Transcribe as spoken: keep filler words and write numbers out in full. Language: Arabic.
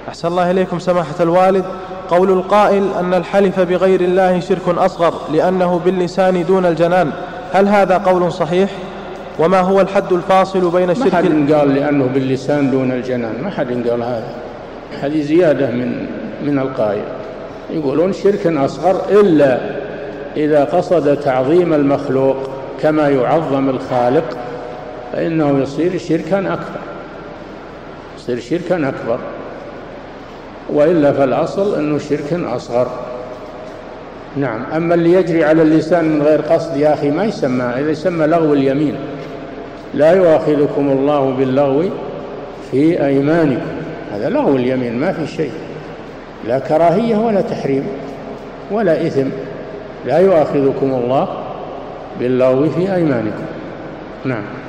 أحسن الله إليكم سماحة الوالد. قول القائل أن الحلف بغير الله شرك أصغر لأنه باللسان دون الجنان، هل هذا قول صحيح؟ وما هو الحد الفاصل بين الشرك؟ ما حد قال لأنه باللسان دون الجنان، ما حد قال هذا، هذه زيادة من من القائل. يقولون شرك أصغر إلا إذا قصد تعظيم المخلوق كما يعظم الخالق فإنه يصير شركا أكبر، يصير شركا أكبر، وإلا فالأصل أنه شرك أصغر. نعم. أما اللي يجري على اللسان من غير قصد يا أخي ما يسمى، إذا يسمى لغو اليمين. لا يؤاخذكم الله باللغو في أيمانكم، هذا لغو اليمين ما في شيء، لا كراهية ولا تحريم ولا إثم. لا يؤاخذكم الله باللغو في أيمانكم. نعم.